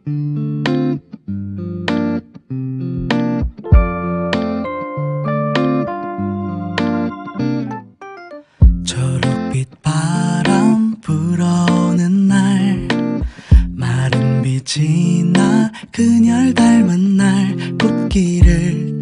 초록빛 바람 불어오는 날, 마른 빛이 나 그녀를 닮은 날, 꽃길을